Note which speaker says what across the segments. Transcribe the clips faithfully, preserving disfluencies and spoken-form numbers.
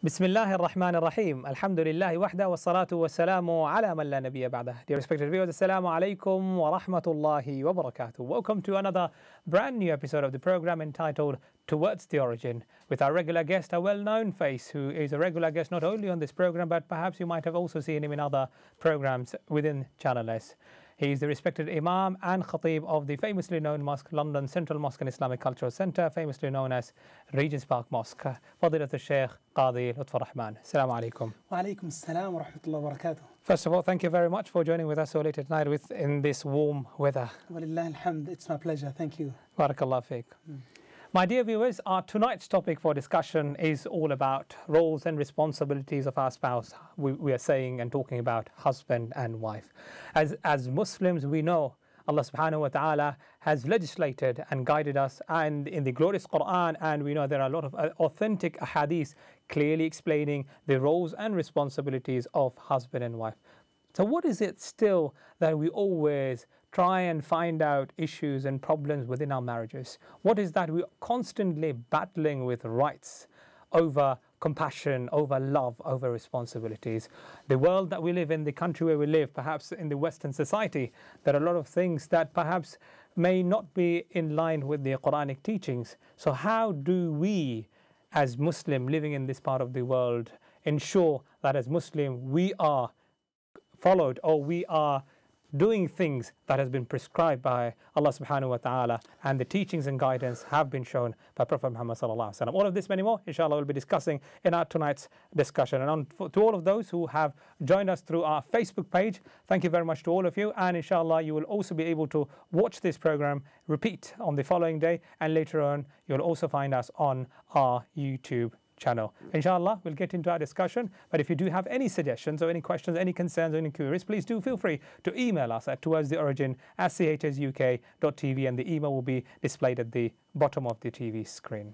Speaker 1: Bismillah ar-Rahman ar-Rahim. Alhamdulillahi wahda wa salatu wa salamu ala man la nabiyya ba'dah. Dear respected viewers, assalamu alaikum wa rahmatullahi wa barakatuh. Welcome to another brand new episode of the program entitled Towards the Origin, with our regular guest, a well-known face who is a regular guest not only on this program, but perhaps you might have also seen him in other programs within Channel S. He is the respected Imam and Khatib of the famously known mosque, London Central Mosque and Islamic Cultural Centre, famously known as Regent's Park Mosque. Fadilat al-Shaykh Qadi Lutfur Rahman. Assalamu alaikum.
Speaker 2: Wa alaikum assalam wa rahmatullahi wa barakatuh.
Speaker 1: First of all, thank you very much for joining with us so late at night with, in this warm weather.
Speaker 2: Walillah alhamd, it's my pleasure. Thank you.
Speaker 1: Barakallah feek. Mm. My dear viewers, our tonight's topic for discussion is all about roles and responsibilities of our spouse. We, we are saying and talking about husband and wife. As, as Muslims, we know Allah subhanahu wa ta'ala has legislated and guided us and in the glorious Quran, and we know there are a lot of authentic ahadith clearly explaining the roles and responsibilities of husband and wife. So what is it still that we always try and find out issues and problems within our marriages? What is that we're constantly battling with rights over compassion, over love, over responsibilities? The world that we live in, the country where we live, perhaps in the Western society, there are a lot of things that perhaps may not be in line with the Quranic teachings. So how do we, as Muslim living in this part of the world, ensure that as Muslim we are followed or we are doing things that has been prescribed by Allah subhanahu wa ta'ala, and the teachings and guidance have been shown by Prophet Muhammad sallallahu alaihi wasallam. All of this, many more, inshallah, we'll be discussing in our tonight's discussion. And on, to all of those who have joined us through our Facebook page, thank you very much to all of you, and inshallah you will also be able to watch this program repeat on the following day, and later on you'll also find us on our YouTube channel. Inshallah, we'll get into our discussion, but if you do have any suggestions or any questions, any concerns or any queries, please do feel free to email us at towards the origin at c h s u k dot t v, and the email will be displayed at the bottom of the T V screen.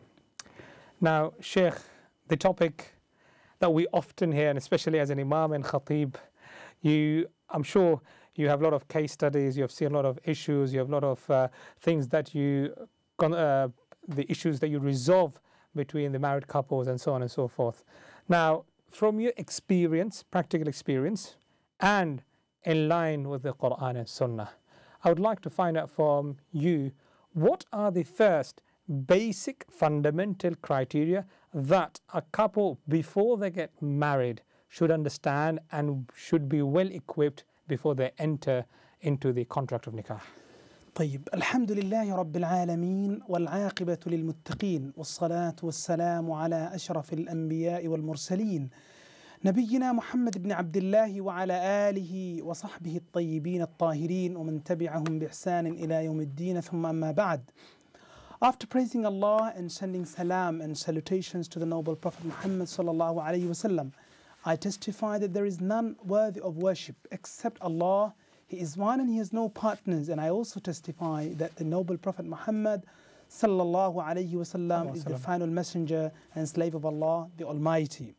Speaker 1: Now, Sheikh, the topic that we often hear, and especially as an Imam and Khatib, you, I'm sure you have a lot of case studies, you have seen a lot of issues, you have a lot of uh, things that you, uh, the issues that you resolve between the married couples and so on and so forth. Now, from your experience, practical experience, and in line with the Quran and Sunnah, I would like to find out from you, what are the first basic fundamental criteria that a couple before they get married should understand and should be well equipped before they enter into the contract of nikah?
Speaker 2: طيب الحمد لله رب العالمين والعاقبة للمتقين والصلاة والسلام على أشرف الأنبياء والمرسلين نبينا محمد بن عبد الله وعلى آله وصحبه الطيبين الطاهرين ومن تبعهم بإحسان إلى يوم الدين ثم أما بعد. After praising Allah and sending salam and salutations to the noble Prophet Muhammad sallallahu alaihi wasallam, I testify that there is none worthy of worship except Allah. He is one and He has no partners, and I also testify that the noble Prophet Muhammad sallallahu alaihi wasallam is the final messenger and slave of Allah the Almighty.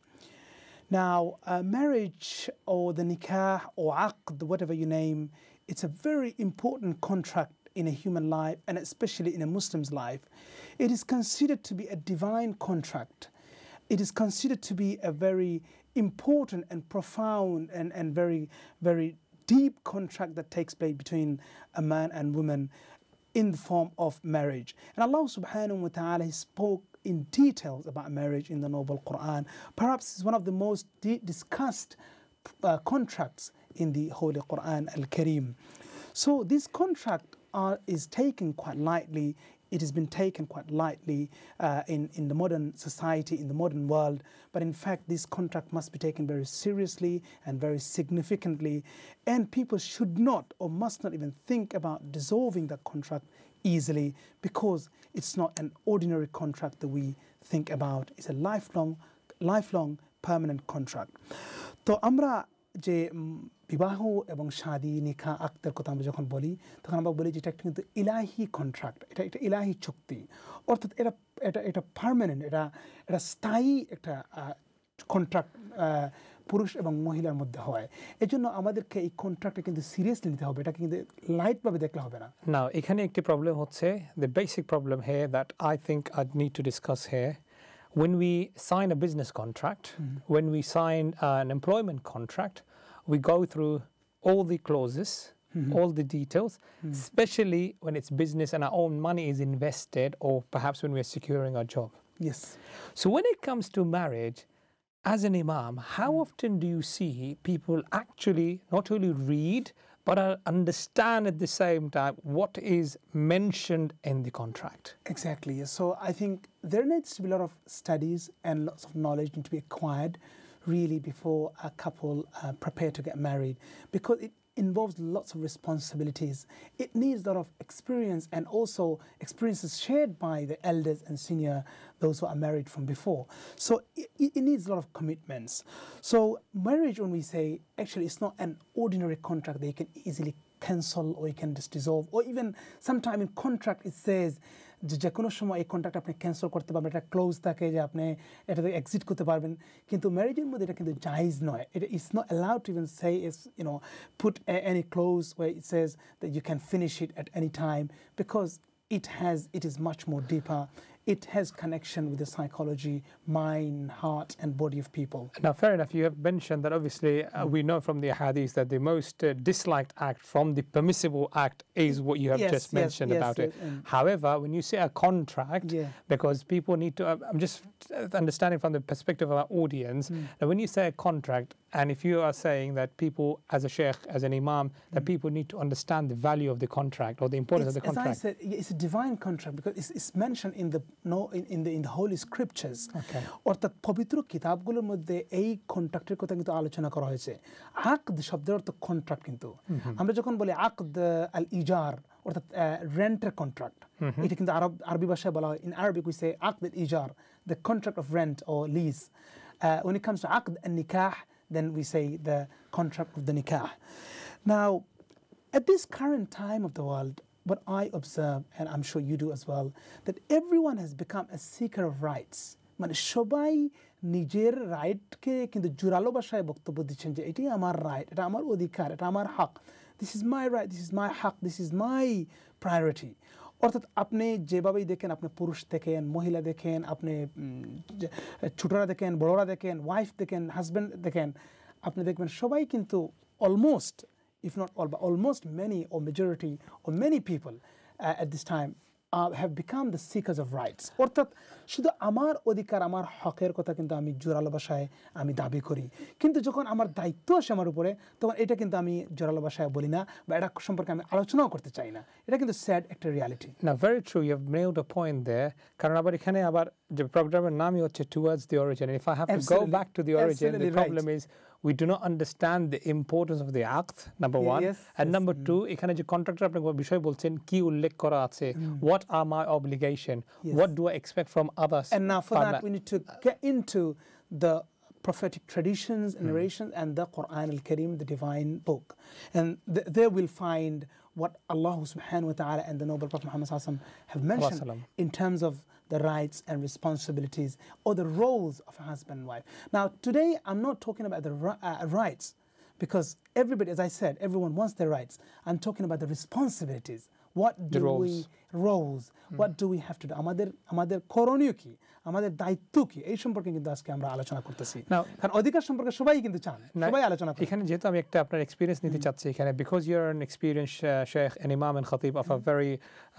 Speaker 2: Now, uh, marriage or the nikah or aqd, whatever you name, it's a very important contract in a human life, and especially in a Muslim's life. It is considered to be a divine contract. It is considered to be a very important and profound and, and very, very deep contract that takes place between a man and woman in the form of marriage. And Allah subhanahu wa ta'ala spoke in details about marriage in the noble Quran. Perhaps it's one of the most discussed uh, contracts in the Holy Quran Al-Kareem. So this contract are, is taken quite lightly. It has been taken quite lightly uh, in, in the modern society, in the modern world. But in fact, this contract must be taken very seriously and very significantly. And people should not or must not even think about dissolving that contract easily, because it's not an ordinary contract that we think about. It's a lifelong, lifelong permanent contract. So, amra যে বিবাহ এবং শাদী নিকা আক্তের কথা আমরা যখন বলি তখন আমরা বলি যে এটা কিন্তু ইলাহি কন্ট্রাক্ট, এটা একটা ইলাহি চুক্তি, অর্থাৎ এটা এটা এটা পার্মানেন্ট, এটা এটা স্থায়ী একটা কন্ট্রাক্ট পুরুষ এবং মহিলার মধ্যে হয়। এজন্য আমাদেরকে এই কন্ট্রাক্টটা কিন্তু সিরিয়াসলি নিতে হবে, এটা কিন্তু লাইটভাবে দেখলে হবে না।
Speaker 1: Now, এখানে একটি প্রবলেম হচ্ছে, the basic problem here that I think I need to discuss here. when we sign a business contract, mm. when we sign uh, an employment contract, we go through all the clauses, mm-hmm. all the details, mm. especially when it's business and our own money is invested, or perhaps when we're securing our job.
Speaker 2: Yes.
Speaker 1: So when it comes to marriage, as an imam, how mm. often do you see people actually not only read, but uh, understand at the same time what is mentioned in the contract?
Speaker 2: Exactly. So I think there needs to be a lot of studies and lots of knowledge need to be acquired really before a couple uh, prepare to get married, because it involves lots of responsibilities. It needs a lot of experience, and also experiences shared by the elders and senior, those who are married from before. So it, it needs a lot of commitments. So marriage, when we say, actually it's not an ordinary contract that you can easily cancel or you can just dissolve, or even sometime in contract it says যে কোনো সময় এই contract আপনি cancel করতে পারবেন, এটা close থাকে যে আপনি এটাতে এক্সিট করতে পারবেন, কিন্তু ম্যারেজের মধ্যে এটা কিন্তু জায়েজ নয়। এটা it's not allowed to even say it's you know put any close way it says that you can finish it at any time, because it has it is much more deeper. It has connection with the psychology, mind, heart and body of people.
Speaker 1: Now, fair enough, you have mentioned that obviously uh, we know from the hadith that the most uh, disliked act from the permissible act is what you have
Speaker 2: yes,
Speaker 1: just
Speaker 2: yes,
Speaker 1: mentioned
Speaker 2: yes,
Speaker 1: about
Speaker 2: yes,
Speaker 1: it.
Speaker 2: mm.
Speaker 1: However, when you say a contract,
Speaker 2: yeah.
Speaker 1: because people need to, uh, I'm just understanding from the perspective of our audience, mm. that when you say a contract, and if you are saying that people, as a sheikh, as an imam, that mm. people need to understand the value of the contract or the importance
Speaker 2: it's,
Speaker 1: of the contract.
Speaker 2: As I said, it's a divine contract because it's, it's mentioned in the no in, in the in the holy scriptures.
Speaker 1: Okay.
Speaker 2: অর্থাৎ পবিত্র কিতাবগুলোর মধ্যে এই কন্ট্রাক্টের কথা কিন্তু আলোচনা করা হয়েছে। আকদ শব্দের অর্থ কন্ট্রাক্ট, কিন্তু আমরা যখন বলি আকদ আল ইজার অর্থাৎ রেন্টের কন্ট্রাক্ট, এটা কিন্তু আরব আরবি ভাষায় বলা হয়। ইন আরবিক উই সে আকদ আল ইজার, the contract of rent or lease. Uh, when it comes to আকদ al nikah, then we say the contract of the nikah. Now, at this current time of the world, what I observe, and I'm sure you do as well, that everyone has become a seeker of rights. মানে সবাই নিজের রাইটকে কিন্তু জোরালো ভাষায় বক্তব্য দিচ্ছেন যে এটি আমার রাইট, এটা আমার অধিকার, এটা আমার হক, this is my right, this is my হক, দিস ইজ মাই প্রায়োরিটি। অর্থাৎ আপনি যেভাবেই দেখেন, আপনি পুরুষ দেখেন, মহিলা দেখেন, আপনি ছোটরা দেখেন, বড়রা দেখেন, ওয়াইফ দেখেন, হাজব্যান্ড দেখেন, আপনি দেখবেন সবাই কিন্তু almost, if not all, but almost many or majority or many people uh, at this time uh, have become the seekers of rights. অর্থাৎ শুধু আমার অধিকার, আমার হকের কথা কিন্তু আমি জোরালো ভাষায় আমি দাবি করি, কিন্তু যখন আমার দায়িত্ব আসে আমার উপরে, তখন এটা কিন্তু আমি জোরালো ভাষায় বলি না বা এটা সম্পর্কে আমি আলোচনাও করতে চাই না। এটা কিন্তু স্যাড একটা reality.
Speaker 1: Now, very true, you have nailed a point there. কারণ আবার এখানে আবার যে প্রোগ্রামের নামই হচ্ছে towards the origin, and if I have Absolutely. to go back to the origin, Absolutely the problem right. is we do not understand the importance of the act, number
Speaker 2: yeah,
Speaker 1: one,
Speaker 2: yes,
Speaker 1: and
Speaker 2: yes.
Speaker 1: number mm. two, এখানে যে contractor আপনি বিষয় বলছেন কি উল্লেখ করা আছে, what are my obligation, yes. what do I expect from others.
Speaker 2: And now for that we need to get into the prophetic traditions and narrations mm. and the Quran al-Karim, the divine book, and th there we'll find what Allah subhanahu wa ta'ala and the noble Prophet Muhammad sallallahu alaihi wasallam have mentioned in terms of the rights and responsibilities or the roles of a husband and wife. Now today I'm not talking about the uh, rights, because everybody, as I said, everyone wants their rights. I'm talking about the responsibilities. What do
Speaker 1: roles.
Speaker 2: we roles hmm. what do we have to do? আমাদের আমাদের করণীয় কি, আমাদের দায়িত্ব কি, এই সম্পর্কে কিন্তু আজকে আমরা আলোচনা করতেছি। কারণ অধিকার সম্পর্কে সবাই কিন্তু চান, সবাই আলোচনা করে।
Speaker 1: এখানে যেহেতু আমি একটা আপনার এক্সপেরিয়েন্স নিতে চাচ্ছি এখানে, because you're an experienced uh, sheikh and imam and khatib of a very uh,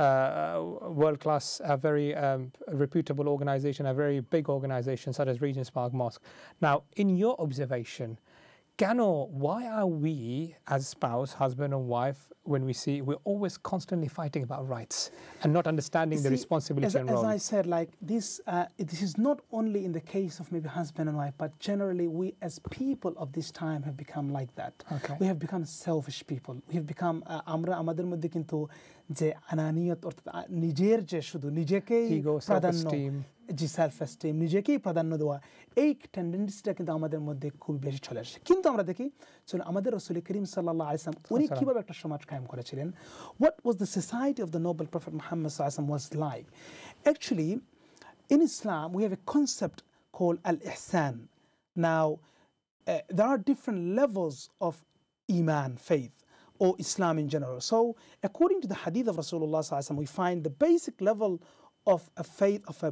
Speaker 1: world class, a very um, reputable organization, a very big organization such as Regent's Park Mosque. Now, in your observation, Kano, why are we as spouse, husband and wife, when we see, we're always constantly fighting about rights and not understanding see, the responsibility
Speaker 2: as,
Speaker 1: and role?
Speaker 2: As I said, like this, uh, this is not only in the case of maybe husband and wife, but generally we as people of this time have become like that.
Speaker 1: Okay.
Speaker 2: We have become selfish people. We have become, আমরা আমাদের মধ্যে কিন্তু যে আনানিয়ত অর্থাৎ নিজের যে শুধু নিজেকেই প্রাধান্য, জি সেলফ এস্টিম, নিজেকেই প্রাধান্য দেওয়া, এই টেন্ডেন্সিটা কিন্তু আমাদের মধ্যে খুব বেশি চলে আসে। কিন্তু আমরা দেখি চলুন আমাদের রাসূল করিম সাল্লাল্লাহু আলাইহি ওয়াসাল্লাম উনি কিভাবে একটা সমাজ কায়েম করেছিলেন। What was the society of the noble Prophet Muhammad sallallahu alaihi wasallam was like? Actually, in Islam we have a concept called al-ihsan. Now, uh, there are different levels of iman, faith, or Islam in general. So, according to the hadith of Rasulullah sallallahu alaihi wasallam, we find the basic level of a faith of a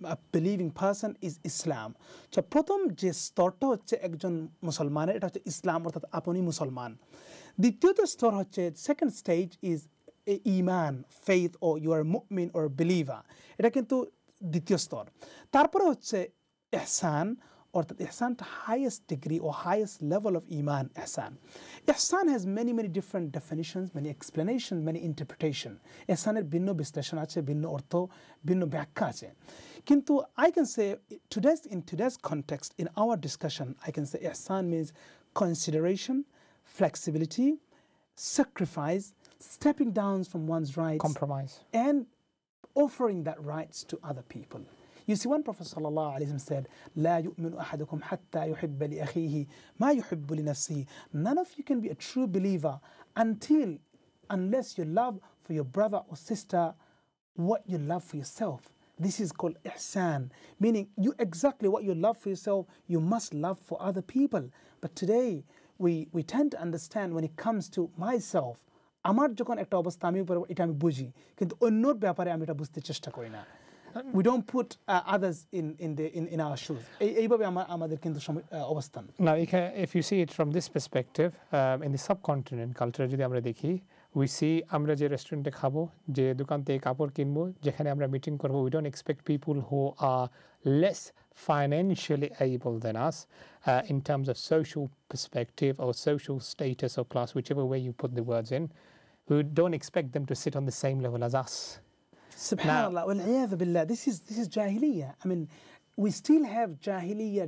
Speaker 2: a believing person is Islam. So প্রথম যে স্তরটা হচ্ছে একজন মুসলমানের এটা হচ্ছে ইসলাম অর্থাৎ আপনি মুসলমান। দ্বিতীয়ত স্তর হচ্ছে second stage is Iman, faith, or you are mu'min or believer. এটা কিন্তু দ্বিতীয় স্তর। তারপরে হচ্ছে ইহসান অর্থাৎ ইহসান highest degree or highest level of iman, ihsan. Ihsan has many many different definitions, many explanations, many interpretation. ihsaনের ভিন্ন বিশ্লেষণ আছে, ভিন্ন অর্থ, ভিন্ন ব্যাখ্যা আছে। কিন্তু I can say today's in today's context in our discussion I can say ihsan means consideration, flexibility, sacrifice, stepping down from one's rights,
Speaker 1: compromise,
Speaker 2: and offering that rights to other people. You see, when Prophet sallallahu alaihi wasallam said, "La yu'minu ahadukum hatta yuhibba li akhihi ma yuhibbu li nafsihi." None of you can be a true believer until, unless you love for your brother or sister what you love for yourself. This is called ihsan, meaning you exactly what you love for yourself, you must love for other people. But today, we we tend to understand when it comes to myself. আমার যখন একটা অবস্থা আমি উপরে এটা আমি বুঝি, কিন্তু অন্যর ব্যাপারে আমি এটা বুঝতে চেষ্টা করি না। We don't put uh, others in in the in, in our shoes. এইভাবে আমাদের কিন্তু অবস্থান।
Speaker 1: Now, if you see it from this perspective, um, in the subcontinent culture যদি আমরা দেখি, we see আমরা যে রেস্টুরেন্টে খাবো, যে দোকান থেকে কাপড় কিনবো, যেখানে আমরা মিটিং করবো, we don't expect people who are less financially able than us uh, in terms of social perspective or social status or class, whichever way you put the words in. We don't expect them to sit on the same level as us.
Speaker 2: Subhanallah, wal-'iyadhu billah. This is this is jahiliyyah. I mean, we still have jahiliyyah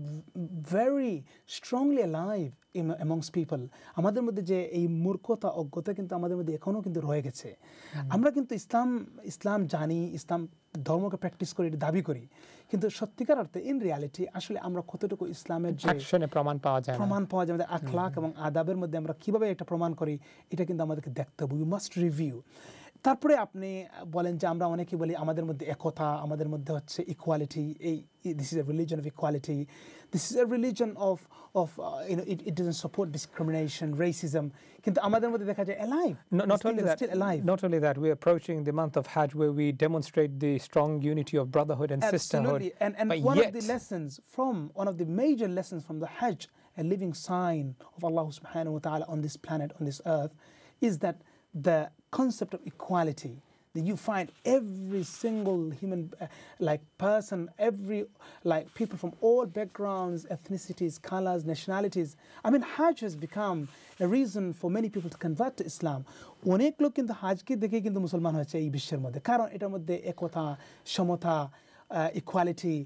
Speaker 2: very strongly alive in, amongst people. আমাদের মধ্যে যে এই মূর্খতা অজ্ঞতা কিন্তু আমাদের মধ্যে এখনো কিন্তু রয়ে গেছে। আমরা কিন্তু ইসলাম ইসলাম জানি, ইসলাম ধর্মকে প্র্যাকটিস করি, দাবি করি, কিন্তু সত্যিকার অর্থে ইন রিয়ালিটি আসলে আমরা কতটুকু ইসলামের যে
Speaker 1: অ্যাকশনে প্রমাণ পাওয়া যায়
Speaker 2: প্রমাণ পাওয়া যায় আমাদের আখলাক এবং আদাবের মধ্যে আমরা কিভাবে এটা প্রমাণ করি, এটা কিন্তু আমাদেরকে দেখতে হবে। We must review. তারপরে আপনি বলেন যে আমরা অনেকে বলি আমাদের মধ্যে একতা, আমাদের মধ্যে হচ্ছে ইকুয়ালিটি, এই this is a religion of equality, this is a religion of of you know it it doesn't support discrimination, racism, কিন্তু আমাদের মধ্যে দেখা যায় alive.
Speaker 1: Not only that, not only that, we're approaching the month of Hajj where we demonstrate the strong unity of brotherhood and
Speaker 2: Absolutely.
Speaker 1: sisterhood.
Speaker 2: And, and
Speaker 1: but
Speaker 2: one
Speaker 1: yet,
Speaker 2: of the lessons from, one of the major lessons from the Hajj, a living sign of Allah subhanahu wa ta'ala on this planet, on this earth, is that the concept of equality, that you find every single human uh, like person, every like people from all backgrounds, ethnicities, colors, nationalities. I mean, Hajj has become a reason for many people to convert to Islam. অনেক লোক কিন্তু হাজকে দেখে কিন্তু মুসলমান হয়েছে এই বিশ্বের মধ্যে, কারণ এটার মধ্যে একতা, সমতা, ইকুয়ালিটি,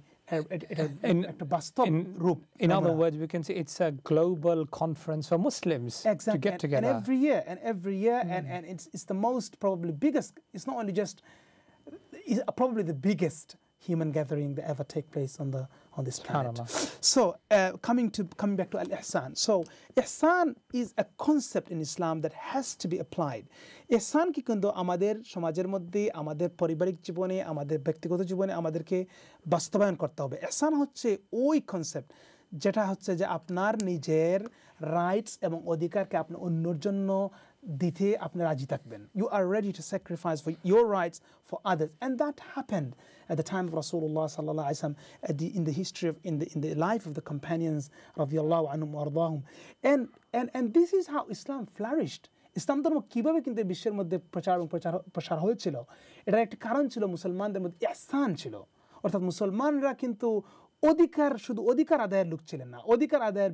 Speaker 2: একটা বাস্তব রূপ।
Speaker 1: In other words, we can say it's a global conference for Muslims
Speaker 2: exactly.
Speaker 1: to get
Speaker 2: and,
Speaker 1: together.
Speaker 2: And every year, and every year, mm. and, and it's, it's the most probably biggest, it's not only just, it's probably the biggest human gathering that ever take place on the on this planet. So uh, coming to coming back to al-ihsan. So ihsan is a concept in Islam that has to be applied. ihsan কি কিন্তু আমাদের সমাজের মধ্যে, আমাদের পারিবারিক জীবনে, আমাদের ব্যক্তিগত জীবনে আমাদেরকে বাস্তবায়ন করতে হবে। ihsan হচ্ছে ওই কনসেপ্ট যেটা হচ্ছে যে আপনার নিজের রাইটস এবং অধিকারকে আপনি অন্যের জন্য দিতে আপনি রাজি থাকবেন। You are ready to sacrifice for your rights for others, and that happened at the time of Rasulullah sallallahu alaihi wasallam, at the, in the history of in the in the life of the companions radiyallahu anhum wardahum, and and and this is how Islam flourished. ইসলাম ধর্ম কিভাবে কিন্তু বিশ্বের মধ্যে প্রচার এবং প্রচার প্রসার হয়েছিল, এটার একটা কারণ ছিল মুসলমানদের মধ্যে ইহসান ছিল। অর্থাৎ মুসলমানরা কিন্তু অধিকার, শুধু অধিকার আদায়ের লোক ছিলেন না, অধিকার আদায়ের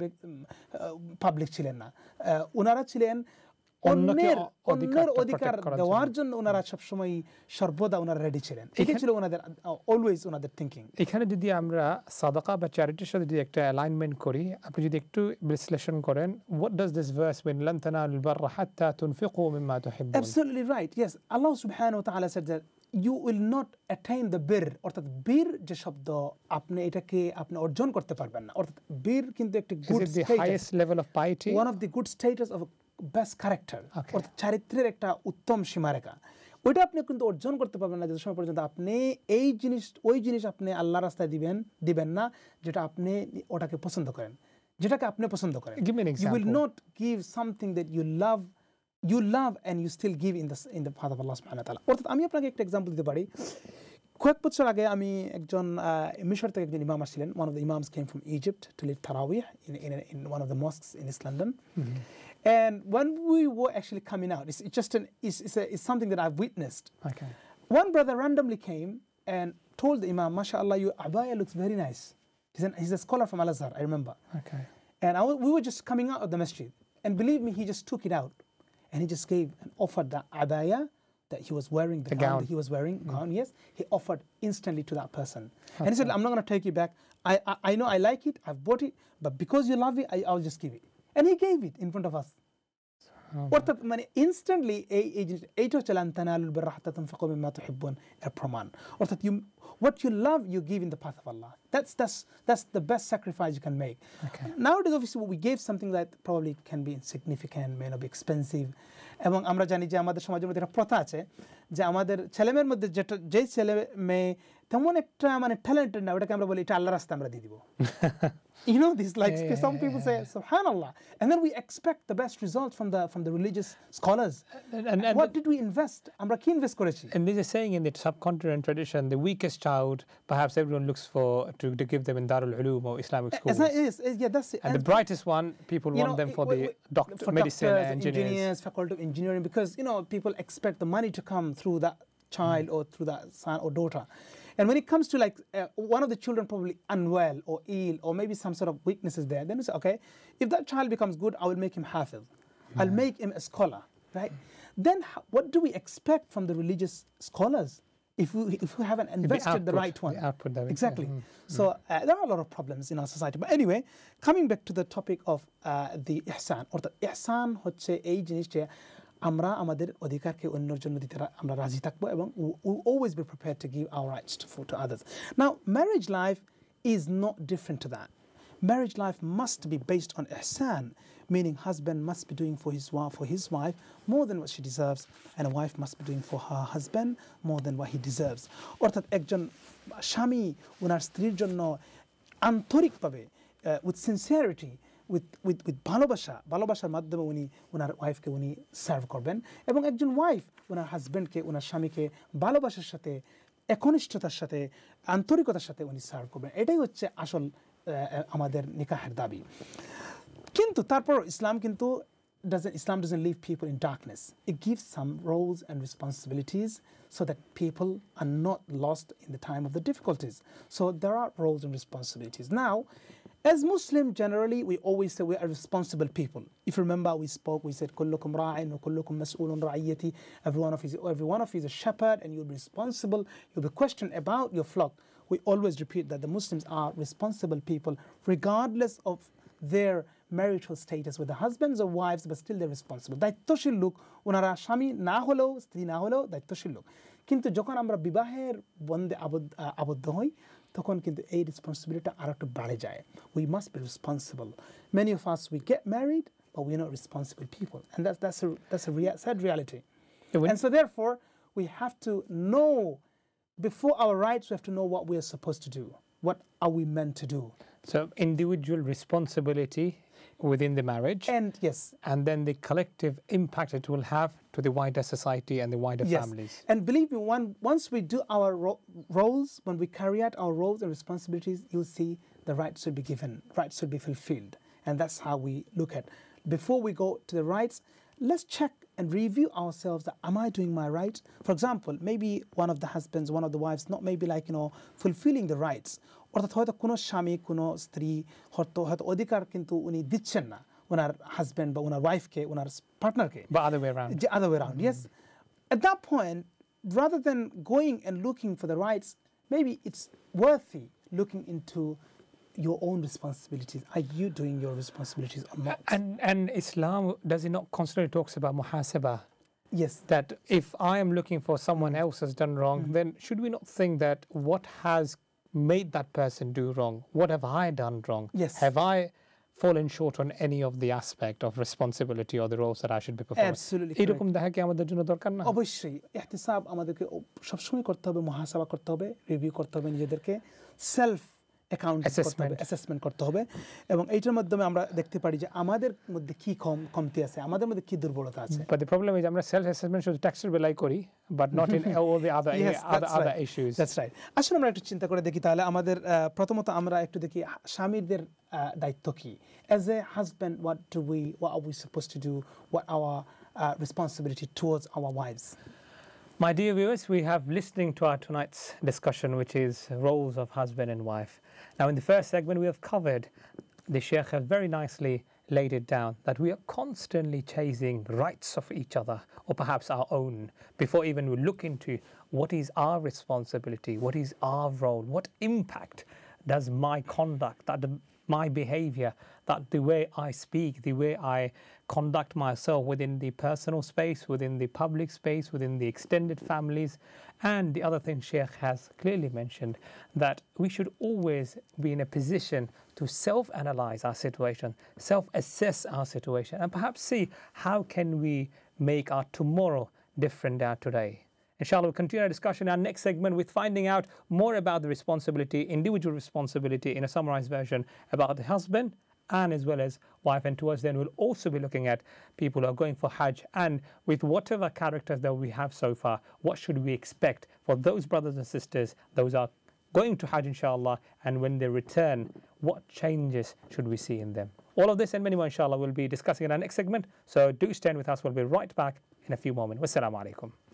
Speaker 2: পাবলিক ছিলেন না, ওনারা ছিলেন অন্যের অন্যের অধিকার দেওয়ার জন্য ওনারা সবসময় সর্বদা ওনারা রেডি ছিলেন। এটা ছিল ওনাদের অলওয়েজ ওনাদের থিঙ্কিং।
Speaker 1: এখানে যদি আমরা সাদাকা বা চ্যারিটির সাথে যদি একটা অ্যালাইনমেন্ট করি, আপনি যদি একটু বিশ্লেষণ করেন, what does this verse mean? lan tanalul birra hatta tunfiqu mimma tuhibbun.
Speaker 2: Absolutely right. Yes, Allah subhanahu wa ta'ala said that you will not attain the bir, অর্থাৎ বীর যে শব্দ আপনি এটাকে আপনি অর্জন করতে পারবেন না। অর্থাৎ বীর কিন্তু একটা good
Speaker 1: status, the highest level of piety,
Speaker 2: one of the good status of best character, অর্থাৎ চারিত্রের একটা উত্তম সীমারেখা। ওইটা আপনি কিন্তু অর্জন করতে পারবেন না যত সময় পর্যন্ত আপনি এই জিনিস ওই জিনিস আপনি আল্লাহর রাস্তায় দিবেন দিবেন না যেটা আপনি ওটাকে পছন্দ করেন, যেটাকে আপনি পছন্দ করেন। You will not give something that you love you love and you still give in the in the path of Allah subhanahu wa ta'ala. অর্থাৎ আমি আপনাকে একটা এক্সাম্পল দিতে পারি। কয়েক বছর আগে আমি একজন মিশর থেকে একজন ইমাম আসছিলেন one of the imams came from Egypt to lead tarawih in in in one of the mosques in East London. Mm-hmm. And when we were actually coming out, it's, it's just an it's, it's, a, it's something that I've witnessed.
Speaker 1: Okay.
Speaker 2: One brother randomly came and told the imam, "MashaAllah, your abaya looks very nice." He's, an, he's a scholar from Al-Azhar, I remember.
Speaker 1: Okay.
Speaker 2: And I, we were just coming out of the masjid, and believe me, he just took it out, and he just gave and offered the abaya that he was wearing, the,
Speaker 1: the
Speaker 2: gown,
Speaker 1: gown
Speaker 2: that he was wearing,
Speaker 1: mm.
Speaker 2: gown, yes, he offered instantly to that person.
Speaker 1: Okay.
Speaker 2: And he said, "I'm not going to take it back. I, I I know I like it, I've bought it, but because you love it, I, I'll just give it." And he gave it in front of us. অর্থাৎ মানে instantly এই এই জিনিস এইটা হচ্ছে লান তানালুল বিররা হাত্তা তুনফিকু মিম্মা তুহিব্বুন এর প্রমাণ অর্থাৎ you what you love you give in the path of Allah. That's that's that's the best sacrifice you can make.
Speaker 1: Okay.
Speaker 2: Nowadays obviously we gave something that probably can be insignificant, may not be expensive. এবং আমরা জানি যে আমাদের সমাজের মধ্যে একটা প্রথা আছে যে আমাদের ছেলেমেয়ের মধ্যে যেটা যেই ছেলে মেয়ে তেমন একটা মানে ট্যালেন্টেড না ওটাকে আমরা বলি এটা আল্লাহর রাস্তায় আমরা দিয়ে দিব you know this like yeah, some people yeah, yeah. say subhanallah and then we expect the best results from the from the religious scholars and, and, and what did we invest আমরা কি invest করেছি
Speaker 1: and there's a saying in the subcontinent tradition the weakest child perhaps everyone looks for to, to give them in Darul Uloom or Islamic schools
Speaker 2: that is, yeah that's it
Speaker 1: and, and the brightest one people want know, them for the doctor
Speaker 2: for
Speaker 1: medicine
Speaker 2: doctors,
Speaker 1: engineers.
Speaker 2: engineers faculty of engineering because you know people expect the money to come through that child mm. or through that son or daughter. And when it comes to like uh, one of the children probably unwell or ill or maybe some sort of weaknesses there, then we say, okay, if that child becomes good, I will make him hafiz. Yeah. I'll make him a scholar, right? Then what do we expect from the religious scholars if we if we haven't invested the, output, the right one?
Speaker 1: The output that
Speaker 2: exactly.
Speaker 1: Mm.
Speaker 2: So uh, there are a lot of problems in our society. But anyway, coming back to the topic of uh, the ihsan or the ihsan হচ্ছে এই জিনিসটা আমরা আমাদের অধিকারকে অন্যের জন্য দিতে আমরা রাজি থাকবো এবং we will always be prepared to give our rights to, to others. Now, marriage life is not different to that. Marriage life must be based on ihsan, meaning husband must be doing for his wife for his wife more than what she deserves, and a wife must be doing for her husband more than what he deserves. অর্থাৎ একজন স্বামী ওনার স্ত্রীর জন্য আন্তরিকভাবে with sincerity with with with ভালোবাসা ভালোবাসার মাধ্যমে উনি ওনার ওয়াইফকে উনি সার্ভ করবেন এবং একজন ওয়াইফ ওনার হাজবেন্ডকে ওনার স্বামীকে ভালোবাসার সাথে একনিষ্ঠতার সাথে আন্তরিকতার সাথে উনি সার্ভ করবেন এটাই হচ্ছে আসল আমাদের নিকাহের দাবি কিন্তু তারপর ইসলাম কিন্তু doesn't Islam doesn't leave people in darkness. It gives some roles and responsibilities so that people are not lost in the time of the difficulties. So there are roles and responsibilities. Now, as Muslims generally, we always say we are responsible people. If you remember, we spoke, we said, كُلُّكُمْ رَاعٍ وَكُلُّكُمْ مَسْئُولٌ رَعِيَّتِي. Every one of you, every one of you is a shepherd and you'll be responsible. You'll be questioned about your flock. We always repeat that the Muslims are responsible people regardless of their marital status with the husbands or wives, but still they're responsible. দায়িত্বশীল লোক ওনারা স্বামী না হলেও স্ত্রী না হলেও দায়িত্বশীল লোক কিন্তু যখন আমরা বিবাহের বন্ধে আবদ্ধ হই তখন কিন্তু এই রেসপন্সিবিলিটি আর একটু বেড়ে যায় we must be responsible. Many of us we get married but we're not responsible people and that's that's a that's a rea- sad reality. Yeah, and so therefore we have to know before our rights we have to know what we are supposed to do. What are we meant to do?
Speaker 1: So individual responsibility within the marriage
Speaker 2: and yes
Speaker 1: and then the collective impact it will have to the wider society and the wider
Speaker 2: yes.
Speaker 1: families.
Speaker 2: And believe me, one, once we do our ro- roles, when we carry out our roles and responsibilities, you'll see the rights should be given, rights should be fulfilled. And that's how we look at. Before we go to the rights, let's check and review ourselves that am I doing my rights? For example, maybe one of the husbands, one of the wives, not maybe like, you know, fulfilling the rights. অর্থাৎ হয়তো কোনো স্বামী কোনো স্ত্রী হয়তো হয়তো অধিকার কিন্তু উনি দিচ্ছেন না ওনার হাজব্যান্ড বা ওনার ওয়াইফকে ওনার পার্টনারকে
Speaker 1: But other way around.
Speaker 2: The other way around, mm-hmm. Yes. At that point, rather than going and looking for the rights, maybe it's worthy looking into your own responsibilities. Are you doing your responsibilities or not?
Speaker 1: And and Islam, does it not constantly talks about muhasaba?
Speaker 2: Yes.
Speaker 1: That if I am looking for someone else has done wrong, mm-hmm. then should we not think that what has made that person do wrong? What have I done wrong?
Speaker 2: Yes.
Speaker 1: Have I fallen short on any of the aspect of responsibility or the roles that I should be performing?
Speaker 2: Absolutely.
Speaker 1: এরকম দেখা কি আমাদের জন্য দরকার না?
Speaker 2: অবশ্যই ইহতিসাব আমাদেরকে সবসময় করতে হবে, মুহাসাবা করতে হবে, রিভিউ করতে হবে নিজেদেরকে, সেলফ অ্যাকাউন্ট করতে হবে, অ্যাসেসমেন্ট করতে হবে এবং এইটার মাধ্যমে আমরা দেখতে পারি যে আমাদের মধ্যে কি কম কমতি আছে, আমাদের মধ্যে কি দুর্বলতা আছে।
Speaker 1: But the problem is আমরা সেলফ অ্যাসেসমেন্ট শুধু ট্যাক্সের বেলায় করি, but not in all the other
Speaker 2: Yes,
Speaker 1: other
Speaker 2: that's
Speaker 1: other
Speaker 2: right.
Speaker 1: issues.
Speaker 2: That's right. আসলে আমরা একটু চিন্তা করে দেখি তাহলে আমাদের আহ, প্রথমত আমরা একটু দেখি স্বামীদের আহ, দায়িত্ব কি। As a husband, what do we what are we supposed to do? What our uh, responsibility towards our wives?
Speaker 1: My dear viewers, we have listening to our tonight's discussion, which is roles of husband and wife. Now, in the first segment, we have covered, the Sheikh has very nicely laid it down, that we are constantly chasing rights of each other, or perhaps our own, before even we look into what is our responsibility, what is our role, what impact does my conduct, that the, my behavior, that the way I speak, the way I conduct myself within the personal space, within the public space, within the extended families. And the other thing Sheikh has clearly mentioned, that we should always be in a position to self-analyze our situation, self-assess our situation, and perhaps see how can we make our tomorrow different than today. Inshallah, we'll continue our discussion in our next segment with finding out more about the responsibility, individual responsibility in a summarized version about the husband and as well as wife. And towards then we'll also be looking at people who are going for Hajj, and with whatever characters that we have so far, what should we expect for those brothers and sisters, those are going to Hajj inshallah, and when they return, what changes should we see in them? All of this and many more inshallah we'll be discussing in our next segment, so do stand with us. We'll be right back in a few moments. Wassalamu alaikum.